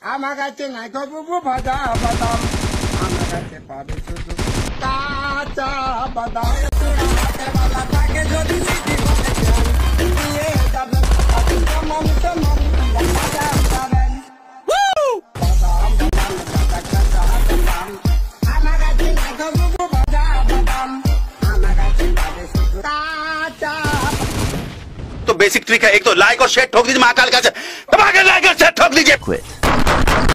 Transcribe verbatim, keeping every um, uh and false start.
আমার কাছে নাই বুবু ভাজা বাদাম, আমার কাছে পাবে শুধু কাঁচা বাদাম। तो बेसिक ट्रिक है, एक तो लाइक और शेयर ठोक दीजिए महाकाल का, लाइक और शेयर ठोक दीजिए।